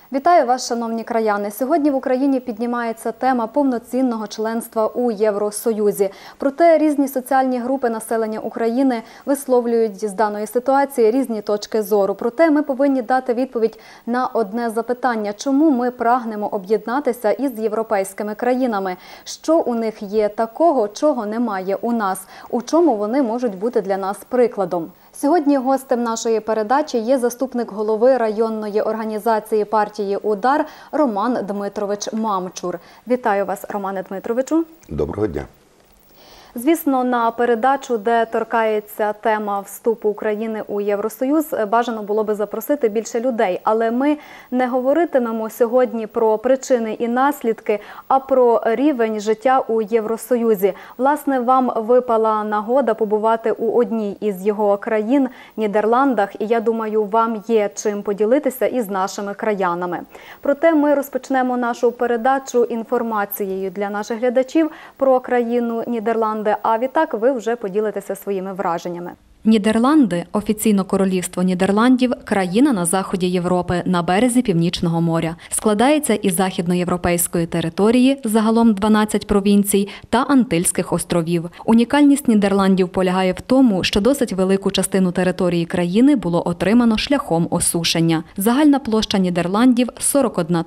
Вітаю вас, шановні краяни! Сьогодні в Україні піднімається тема повноцінного членства у Євросоюзі. Проте різні соціальні групи населення України висловлюють з даної ситуації різні точки зору. Проте ми повинні дати відповідь на одне запитання. Чому ми прагнемо об'єднатися із європейськими країнами? Що у них є такого, чого немає у нас? У чому вони можуть бути для нас прикладом? Сьогодні гостем нашої передачі є заступник голови районної організації партії «Удар» Роман Дмитрович Мамчур. Вітаю вас, Романе Дмитровичу. Доброго дня. Звісно, на передачу, де торкається тема вступу України у Євросоюз, бажано було би запросити більше людей. Але ми не говоритимемо сьогодні про причини і наслідки, а про рівень життя у Євросоюзі. Власне, вам випала нагода побувати у одній із його країн – Нідерландах, і я думаю, вам є чим поділитися із нашими краянами. Проте ми розпочнемо нашу передачу інформацією для наших глядачів про країну Нідерланди. А відтак ви вже поділитеся своїми враженнями. Нідерланди – офіційно Королівство Нідерландів, країна на заході Європи, на березі Північного моря. Складається із західноєвропейської території, загалом 12 провінцій, та Антильських островів. Унікальність Нідерландів полягає в тому, що досить велику частину території країни було отримано шляхом осушення. Загальна площа Нідерландів – 41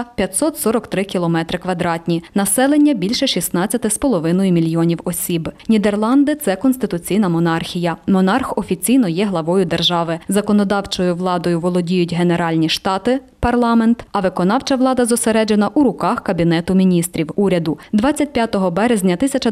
543 кілометри квадратні. Населення – більше 16,5 мільйонів осіб. Нідерланди – це конституційна монархія. Монарх офіційно є главою держави. Законодавчою владою володіють Генеральні Штати, парламент, а виконавча влада зосереджена у руках Кабінету міністрів, уряду. 25 березня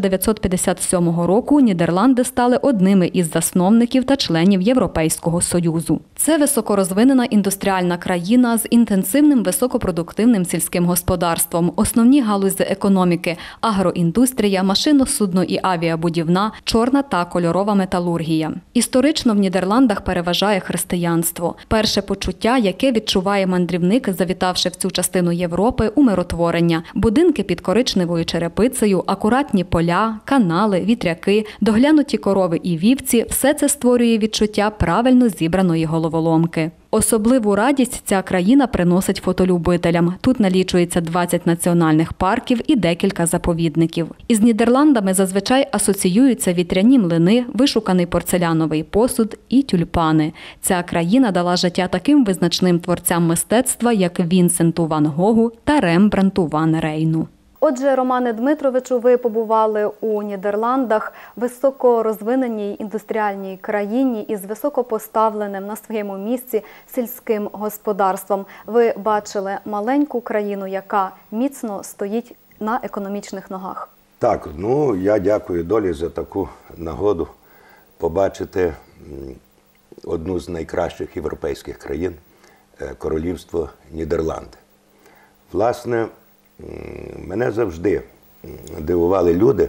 1957 року Нідерланди стали одними із засновників та членів Європейського Союзу. Це високорозвинена індустріальна країна з інтенсивним високопродуктивним сільським господарством. Основні галузі економіки – агроіндустрія, машинно-судно- і авіабудівна, чорна та кольорова металургія. Історично в Нідерландах переважає християнство. Перше почуття, яке відчуває мандрівник, завітавши в цю частину Європи, – умиротворення. Будинки під коричневою черепицею, акуратні поля, канали, вітряки, доглянуті корови і вівці – все це створює відчуття правильно зібраної головоломки. Особливу радість ця країна приносить фотолюбителям. Тут налічується 20 національних парків і декілька заповідників. Із Нідерландами зазвичай асоціюються вітряні млини, вишуканий порцеляновий посуд і тюльпани. Ця країна дала життя таким визначним творцям мистецтва, як Вінсенту Ван Гогу та Рембрандту ван Рейну. Отже, Романе Дмитровичу, ви побували у Нідерландах, високорозвиненій індустріальній країні із високопоставленим на своєму місці сільським господарством. Ви бачили маленьку країну, яка міцно стоїть на економічних ногах. Так, я дякую долі за таку нагоду побачити одну з найкращих європейських країн – Королівство Нідерланди. Власне, мене завжди дивували люди,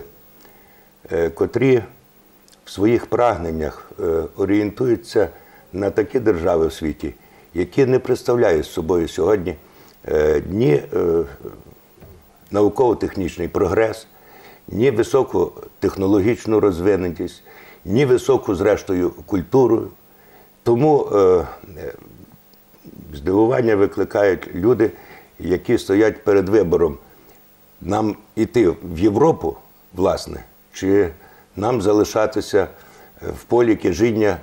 котрі в своїх прагненнях орієнтуються на такі держави в світі, які не представляють собою сьогодні ні науково-технічний прогрес, ні високу технологічну розвиненість, ні високу, зрештою, культуру. Тому здивування викликають люди, які стоять перед вибором: нам іти в Європу, власне, чи нам залишатися в полі кишіння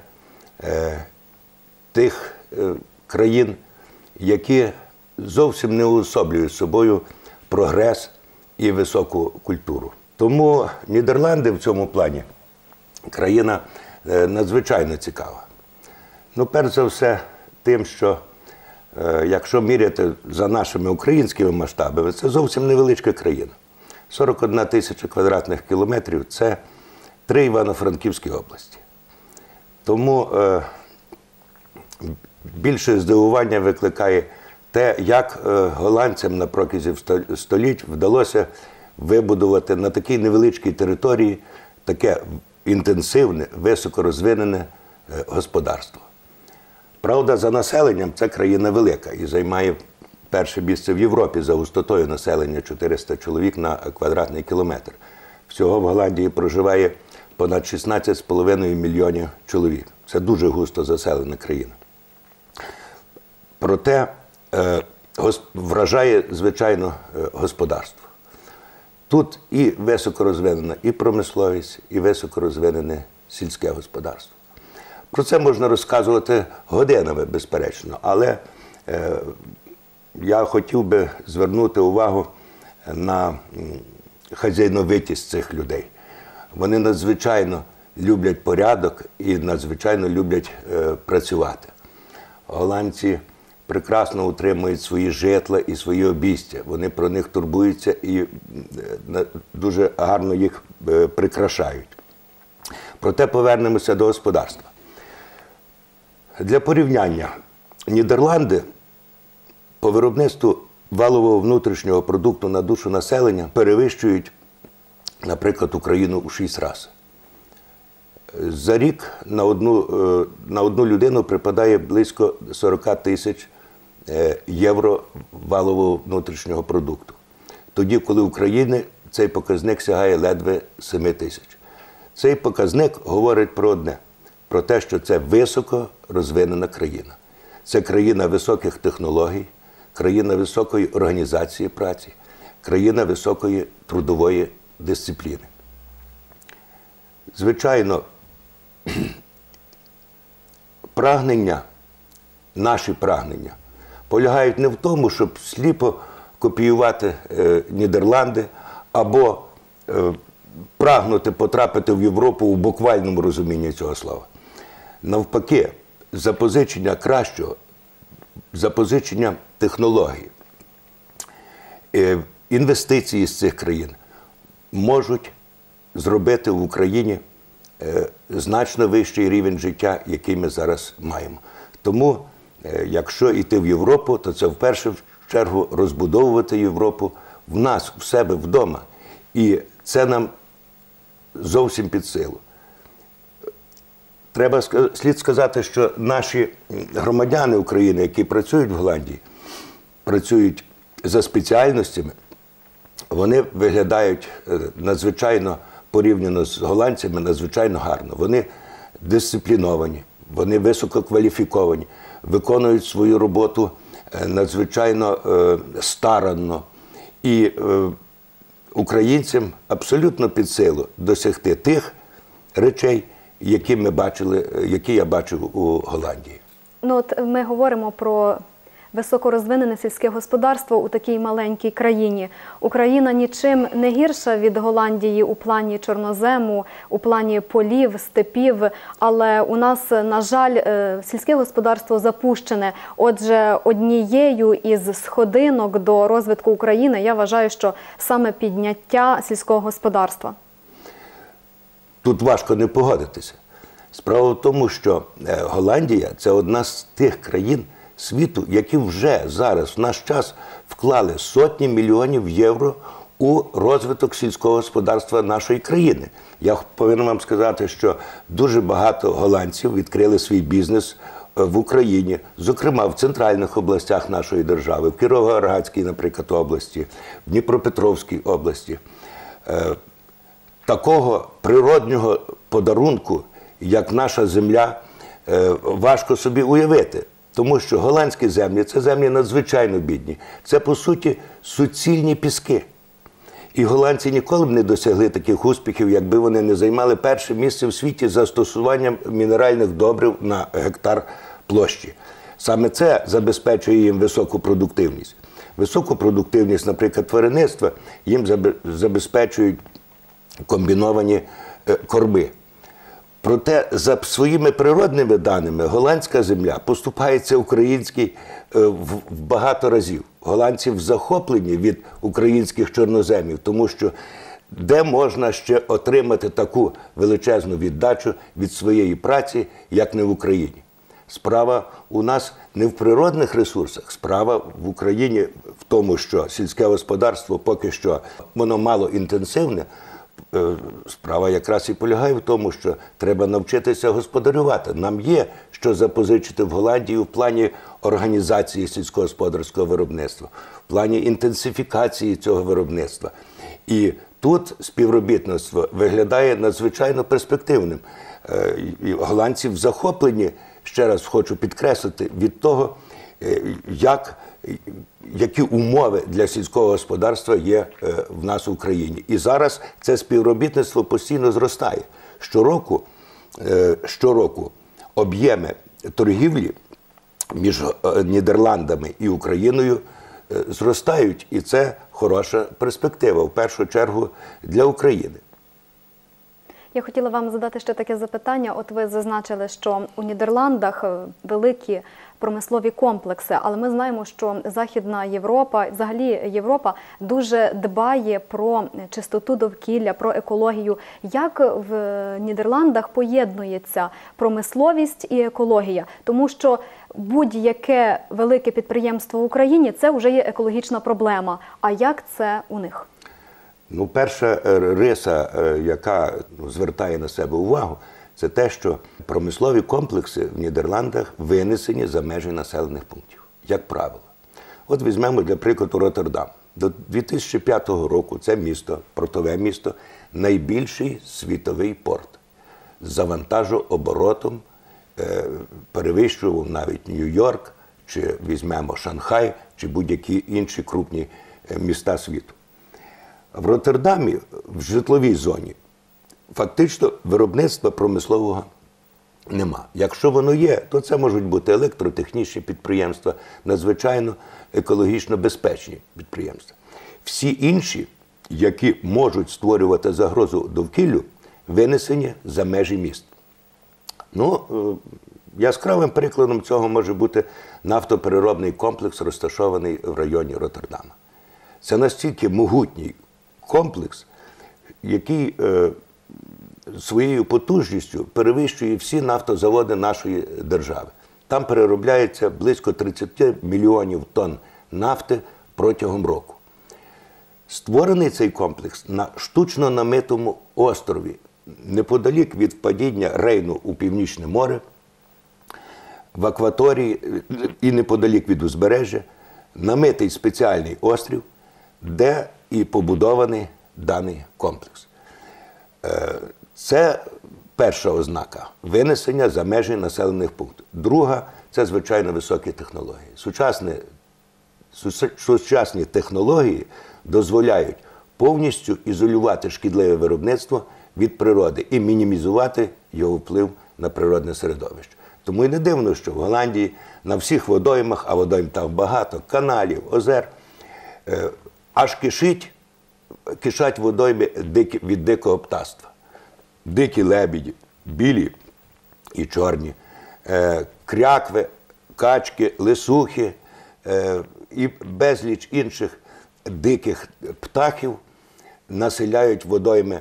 тих країн, які зовсім не уособлюють собою прогрес і високу культуру. Тому Нідерланди в цьому плані країна надзвичайно цікава. Перш за все тим, що якщо міряти за нашими українськими масштабами, це зовсім невеличка країна. 41 тисяча квадратних кілометрів – це 3 Івано-Франківські області. Тому більше здивування викликає те, як голландцям на протязі століть вдалося вибудувати на такій невеличкій території таке інтенсивне, високорозвинене господарство. Правда, за населенням це країна велика і займає перше місце в Європі за густотою населення – 400 чоловік на квадратний кілометр. Всього в Голландії проживає понад 16,5 мільйонів чоловік. Це дуже густо заселена країна. Проте вражає, звичайно, господарство. Тут і високорозвинена і промисловість, і високорозвинене сільське господарство. Про це можна розказувати годинами, безперечно, але я хотів би звернути увагу на хазяйновитість цих людей. Вони надзвичайно люблять порядок і надзвичайно люблять працювати. Голландці прекрасно утримують свої житла і свої обійстя. Вони про них турбуються і дуже гарно їх прикрашають. Проте повернемося до господарства. Для порівняння, Нідерланди по виробництву валового внутрішнього продукту на душу населення перевищують, наприклад, Україну у 6 разів. За рік на одну людину припадає близько 40 тисяч євро валового внутрішнього продукту. Тоді, коли в Україні цей показник сягає ледве 7 тисяч. Цей показник говорить про одне – про те, що це високо розвинена країна. Це країна високих технологій, країна високої організації праці, країна високої трудової дисципліни. Звичайно, наші прагнення полягають не в тому, щоб сліпо копіювати Нідерланди або прагнути потрапити в Європу у буквальному розумінні цього слова. Навпаки, запозичення кращого, запозичення технологій, інвестиції з цих країн можуть зробити в Україні значно вищий рівень життя, який ми зараз маємо. Тому, якщо йти в Європу, то це в першу чергу розбудовувати Європу в нас, в себе вдома. І це нам зовсім під силу. Слід сказати, що наші громадяни України, які працюють в Голландії, працюють за спеціальностями, вони виглядають надзвичайно, порівняно з голландцями, надзвичайно гарно. Вони дисципліновані, вони висококваліфіковані, виконують свою роботу надзвичайно старанно. І українцям абсолютно під силу досягти тих речей, які я бачив у Голландії. От ми говоримо про високорозвинене сільське господарство у такій маленькій країні. Україна нічим не гірша від Голландії у плані чорнозему, у плані полів, степів, але у нас, на жаль, сільське господарство запущене. Отже, однією із сходинок до розвитку України я вважаю, що саме підняття сільського господарства. Тут важко не погодитися. Справа в тому, що Голландія – це одна з тих країн світу, які вже зараз, в наш час, вклали сотні мільйонів євро у розвиток сільського господарства нашої країни. Я повинен вам сказати, що дуже багато голландців відкрили свій бізнес в Україні, зокрема в центральних областях нашої держави, в Кіровоградській, наприклад, області, в Дніпропетровській області. Такого природнього подарунку, як наша земля, важко собі уявити. Тому що голландські землі – це землі надзвичайно бідні. Це, по суті, суцільні піски. І голландці ніколи б не досягли таких успіхів, якби вони не займали перше місце в світі застосуванням мінеральних добрив на гектар площі. Саме це забезпечує їм високу продуктивність. Високу продуктивність, наприклад, тваринництва їм забезпечують комбіновані корми. Проте, за своїми природними даними, голландська земля поступається українській в багато разів. Голландці захоплені від українських чорноземів, тому що де можна ще отримати таку величезну віддачу від своєї праці, як не в Україні. Справа у нас не в природних ресурсах, справа в Україні в тому, що сільське господарство поки що воно мало інтенсивне. Справа якраз і полягає в тому, що треба навчитися господарювати. Нам є що запозичити в Голландії в плані організації сільськогосподарського виробництва, в плані інтенсифікації цього виробництва. І тут співробітництво виглядає надзвичайно перспективним. І голландці захоплені, ще раз хочу підкреслити, від того, які умови для сільського господарства є в нас в Україні. І зараз це співробітництво постійно зростає. Щороку об'єми торгівлі між Нідерландами і Україною зростають, і це хороша перспектива, в першу чергу, для України. Я хотіла вам задати ще таке запитання. От ви зазначили, що у Нідерландах великі промислові комплекси, але ми знаємо, що Західна Європа, взагалі Європа, дуже дбає про чистоту довкілля, про екологію. Як в Нідерландах поєднується промисловість і екологія? Тому що будь-яке велике підприємство в Україні – це вже є екологічна проблема. А як це у них? Ну, перша риса, яка звертає на себе увагу, це те, що промислові комплекси в Нідерландах винесені за межі населених пунктів, як правило. От візьмемо для прикладу Роттердам. До 2005 року це місто, портове місто, найбільший світовий порт. З завантажооборотом перевищував навіть Нью-Йорк, чи візьмемо Шанхай, чи будь-які інші крупні міста світу. В Роттердамі, в житловій зоні, фактично виробництва промислового нема. Якщо воно є, то це можуть бути електротехнічні підприємства, надзвичайно екологічно безпечні підприємства. Всі інші, які можуть створювати загрозу довкіллю, винесені за межі міст. Ну, яскравим прикладом цього може бути нафтопереробний комплекс, розташований в районі Роттердама. Це настільки могутній комплекс, який своєю потужністю перевищує всі нафтозаводи нашої держави. Там переробляється близько 30 мільйонів тонн нафти протягом року. Створений цей комплекс на штучно намитому острові, неподалік від впадіння Рейну у Північне море, в акваторії і неподалік від узбережжя, намитий спеціальний острів, де і побудований даний комплекс. Це перша ознака – винесення за межі населених пунктів. Друга – це, звичайно, високі технології. Сучасні технології дозволяють повністю ізолювати шкідливе виробництво від природи і мінімізувати його вплив на природне середовище. Тому і не дивно, що в Голландії на всіх водоймах, а водойм там багато, каналів, озер, аж кишать водойми від дикого птаства. Дикі лебеді, білі і чорні, крякви, качки, лисухи і безліч інших диких птахів населяють водойми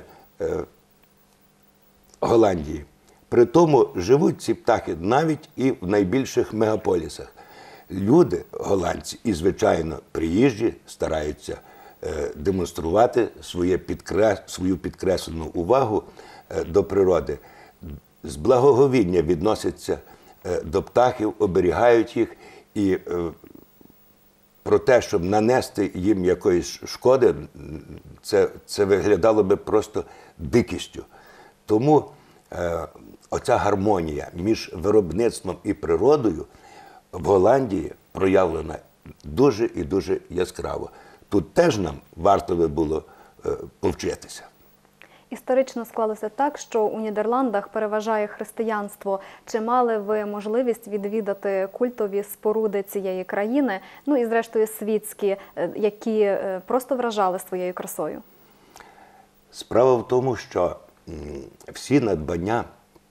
Голландії. При тому живуть ці птахи навіть і в найбільших мегаполісах. Люди, голландці, і, звичайно, приїжджі, стараються демонструвати свою підкреслену увагу до природи. З благоговіння відносяться до птахів, оберігають їх, і про те, щоб нанести їм якоїсь шкоди, це виглядало би просто дикістю. Тому оця гармонія між виробництвом і природою в Голландії проявлена дуже і дуже яскраво. Тут теж нам варто би було повчитися. Історично склалося так, що у Нідерландах переважає християнство. Чи мали ви можливість відвідати культові споруди цієї країни, ну і зрештою світські, які просто вражали своєю красою? Справа в тому, що всі надбання,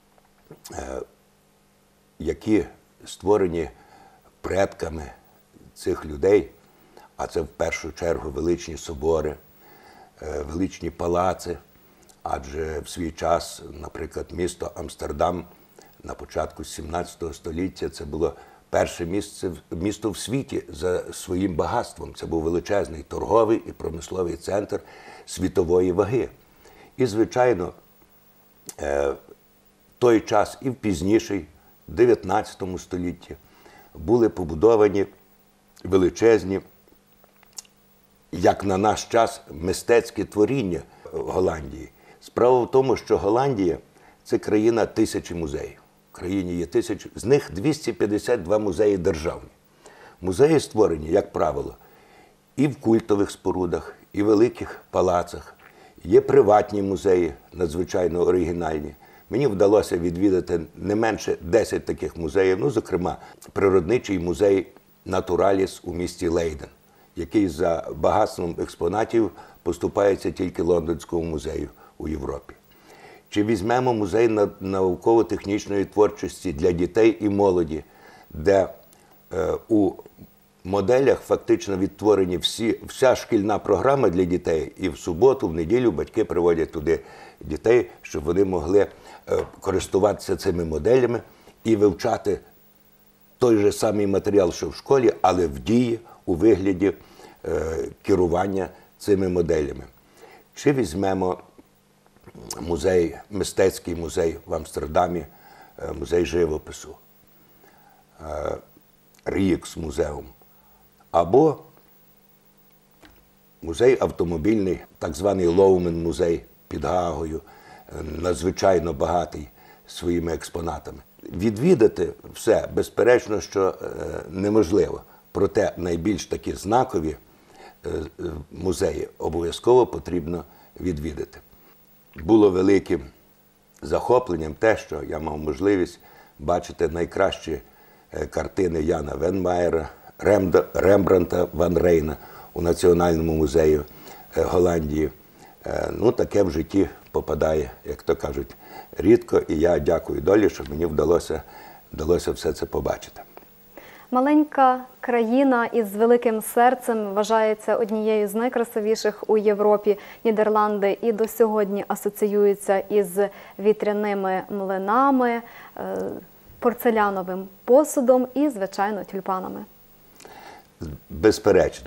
які створені предками цих людей, а це в першу чергу величні собори, величні палаци, адже в свій час, наприклад, місто Амстердам на початку 17 століття це було перше місто в світі за своїм багатством. Це був величезний торговий і промисловий центр світової ваги. І, звичайно, в той час і в пізніший, в 19 столітті, були побудовані величезні, як на наш час, мистецькі творіння в Голландії. Справа в тому, що Голландія – це країна 1000 музеїв. В країні є 1000, з них 252 музеї державні. Музеї створені, як правило, і в культових спорудах, і в великих палацах. Є приватні музеї, надзвичайно оригінальні. Мені вдалося відвідати не менше 10 таких музеїв, ну, зокрема, природничий музей «Натураліс» у місті Лейден, який за багатством експонатів поступається тільки Лондонському музею у Європі. Чи візьмемо музей науково-технічної творчості для дітей і молоді, де у моделях фактично відтворені вся шкільна програма для дітей, і в суботу, в неділю батьки приводять туди дітей, щоб вони могли користуватися цими моделями і вивчати той же самий матеріал, що в школі, але в дії, у вигляді керування цими моделями. Чи візьмемо музей, мистецький музей в Амстердамі, музей живопису, Рієкс-музеум, або музей автомобільний, так званий Лоумен-музей під Гаагою, надзвичайно багатий своїми експонатами. Відвідати все, безперечно, що неможливо. Проте найбільш такі знакові музеї обов'язково потрібно відвідати. Було великим захопленням те, що я мав можливість бачити найкращі картини Яна Венмаєра, Рембрандта Ван Рейна у Національному музеї Голландії. Ну, таке в житті попадає, як то кажуть, рідко, і я дякую долі, що мені вдалося все це побачити. Маленька країна із великим серцем вважається однією з найкрасивіших у Європі. Нідерланди і до сьогодні асоціюються із вітряними млинами, порцеляновим посудом і, звичайно, тюльпанами. Безперечно.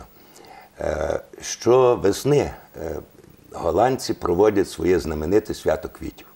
Щовесни голландці проводять своє знамените свято квітів.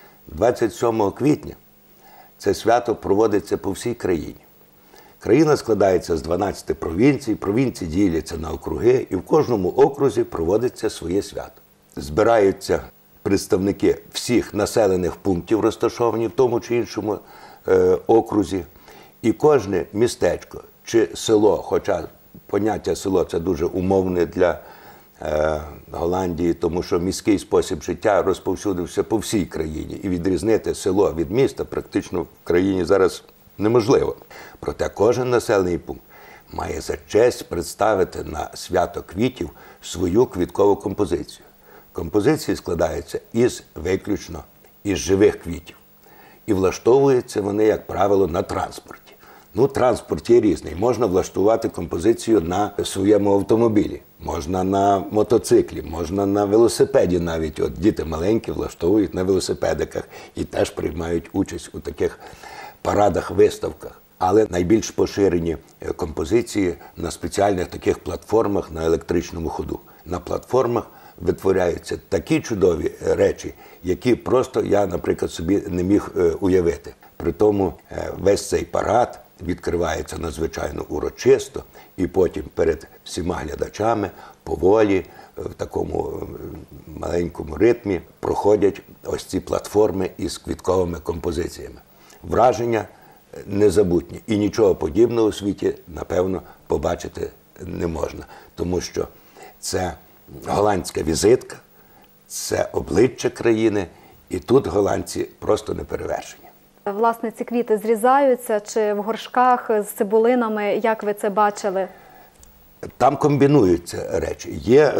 27 квітня це свято проводиться по всій країні. Країна складається з 12 провінцій, провінції діляться на округи, і в кожному окрузі проводиться своє свято. Збираються представники всіх населених пунктів, розташовані в тому чи іншому окрузі, і кожне містечко чи село, хоча поняття село – це дуже умовне для Голландії, тому що міський спосіб життя розповсюдився по всій країні, і відрізнити село від міста практично в країні зараз неможливо. Проте кожен населений пункт має за честь представити на свято квітів свою квіткову композицію. Композиції складаються виключно із живих квітів. І влаштовуються вони, як правило, на транспорті. Ну, транспорт є різний. Можна влаштувати композицію на своєму автомобілі, можна на мотоциклі, можна на велосипеді навіть. От діти маленькі влаштовують на велосипедиках і теж приймають участь у таких парадах, виставках. Але найбільш поширені композиції на спеціальних таких платформах на електричному ходу. На платформах витворяються такі чудові речі, які просто я, наприклад, собі не міг уявити. Притому весь цей парад відкривається надзвичайно урочисто, і потім перед всіма глядачами поволі, в такому маленькому ритмі проходять ось ці платформи із квітковими композиціями. Враження незабутні. І нічого подібного у світі, напевно, побачити не можна. Тому що це голландська візитка, це обличчя країни, і тут голландці просто неперевершені. Власне, ці квіти зрізаються чи в горшках з цибулинами, як ви це бачили? Там комбінуються речі. Є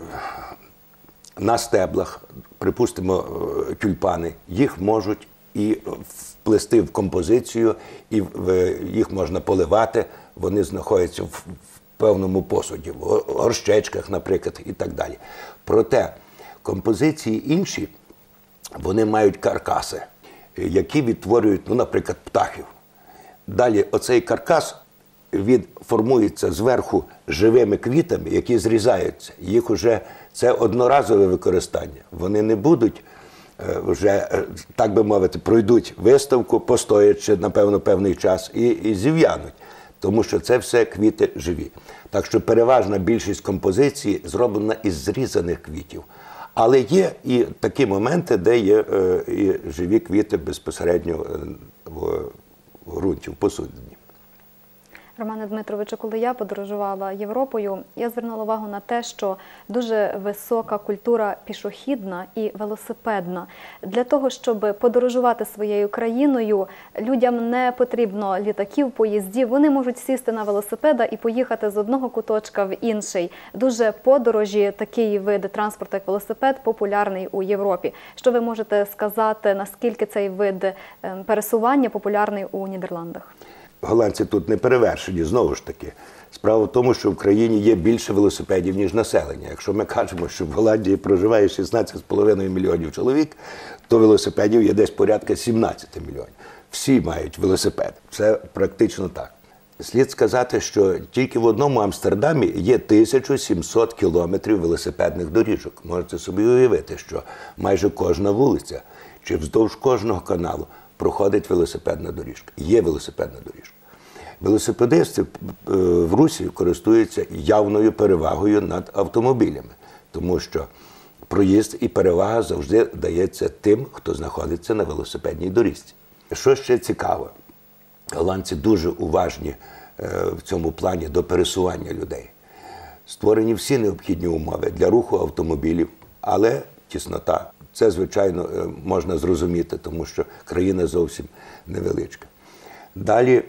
на стеблах, припустимо, тюльпани, їх можуть і вплести в композицію, і їх можна поливати, вони знаходяться в певному посуді, в горщечках, наприклад, і так далі. Проте композиції інші, вони мають каркаси, які відтворюють, ну, наприклад, птахів. Далі оцей каркас, він формується зверху живими квітами, які зрізаються. Їх уже це одноразове використання. Вони не будуть вже, так би мовити, пройдуть виставку, постоячи, напевно, певний час і зів'януть. Тому що це все квіти живі. Так що переважна більшість композицій зроблена із зрізаних квітів. Але є і такі моменти, де є і живі квіти безпосередньо в ґрунті, в посудині. Романе Дмитровичу, коли я подорожувала Європою, я звернула увагу на те, що дуже висока культура пішохідна і велосипедна. Для того, щоб подорожувати своєю країною, людям не потрібно літаків, поїздів. Вони можуть сісти на велосипеда і поїхати з одного куточка в інший. Дуже подорожі, такий вид транспорту, як велосипед, популярний у Європі. Що ви можете сказати, наскільки цей вид пересування популярний у Нідерландах? Голландці тут не перевершені, знову ж таки. Справа в тому, що в країні є більше велосипедів, ніж населення. Якщо ми кажемо, що в Голландії проживає 16,5 мільйонів чоловік, то велосипедів є десь порядка 17 мільйонів. Всі мають велосипед. Це практично так. Слід сказати, що тільки в одному Амстердамі є 1700 кілометрів велосипедних доріжок. Можете собі уявити, що майже кожна вулиця чи вздовж кожного каналу проходить велосипедна доріжка. Є велосипедна доріжка. Велосипедисти в Русі користуються явною перевагою над автомобілями, тому що проїзд і перевага завжди дається тим, хто знаходиться на велосипедній доріжці. Що ще цікаво, голландці дуже уважні в цьому плані до пересування людей. Створені всі необхідні умови для руху автомобілів, але тіснота. Це, звичайно, можна зрозуміти, тому що країна зовсім невеличка. Далі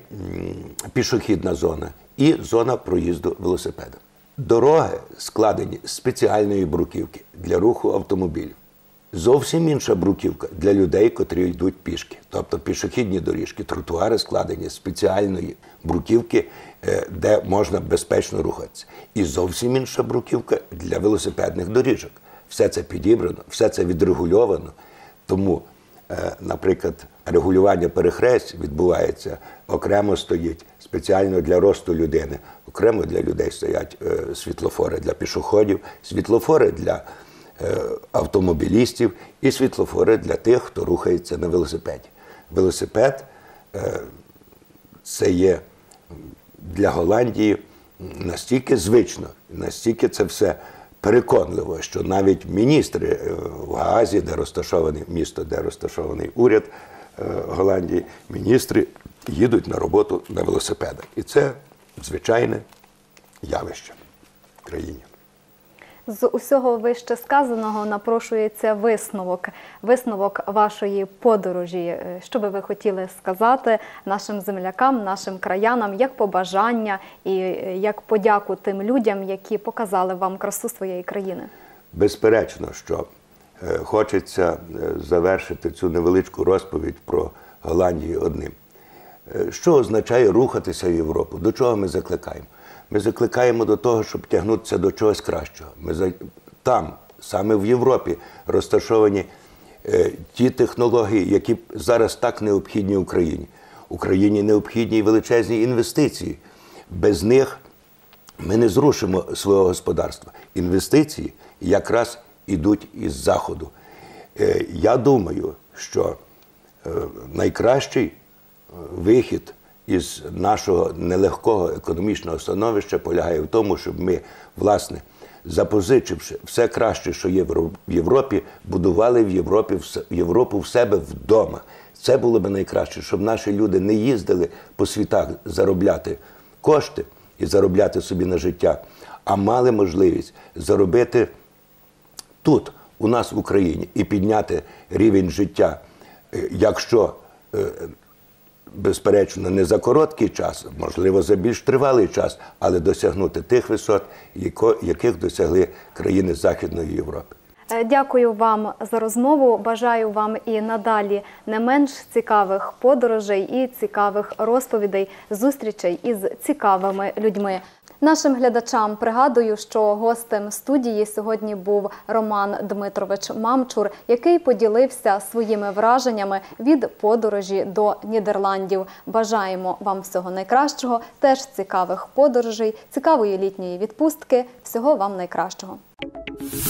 пішохідна зона і зона проїзду велосипедом. Дороги складені з спеціальної бруківки для руху автомобілів. Зовсім інша бруківка для людей, котрі йдуть пішки. Тобто пішохідні доріжки, тротуари складені з спеціальної бруківки, де можна безпечно рухатися. І зовсім інша бруківка для велосипедних доріжок. Все це підібрано, все це відрегульовано. Тому, наприклад, регулювання перехресть відбувається, окремо стоїть спеціально для росту людини, окремо для людей стоять світлофори для пішоходів, світлофори для автомобілістів і світлофори для тих, хто рухається на велосипеді. Велосипед – це є для Голландії настільки звично, настільки це все переконливо, що навіть міністри в Гаазі, де розташований місто, де розташований уряд Голландії, міністри їдуть на роботу на велосипедах. І це звичайне явище в країні. З усього вище сказаного напрошується висновок вашої подорожі. Що би ви хотіли сказати нашим землякам, нашим краянам, як побажання і як подяку тим людям, які показали вам красу своєї країни? Безперечно, що хочеться завершити цю невеличку розповідь про Голландію одним. Що означає рухатися в Європу? До чого ми закликаємо? Ми закликаємо до того, щоб тягнутися до чогось кращого. Там, саме в Європі, розташовані ті технології, які зараз так необхідні Україні. Україні необхідні і величезні інвестиції. Без них ми не зрушимо свого господарства. Інвестиції якраз ідуть із Заходу. Я думаю, що найкращий вихід із нашого нелегкого економічного становища полягає в тому, щоб ми, власне, запозичивши все краще, що є в Європі, будували в Європу в себе вдома. Це було б найкраще, щоб наші люди не їздили по світах заробляти кошти і заробляти собі на життя, а мали можливість заробити тут, у нас в Україні, і підняти рівень життя, якщо безперечно, не за короткий час, можливо, за більш тривалий час, але досягнути тих висот, яких досягли країни Західної Європи. Дякую вам за розмову. Бажаю вам і надалі не менш цікавих подорожей і цікавих розповідей, зустрічей із цікавими людьми. Нашим глядачам пригадую, що гостем студії сьогодні був Роман Дмитрович Мамчур, який поділився своїми враженнями від подорожі до Нідерландів. Бажаємо вам всього найкращого, теж цікавих подорожей, цікавої літньої відпустки. Всього вам найкращого.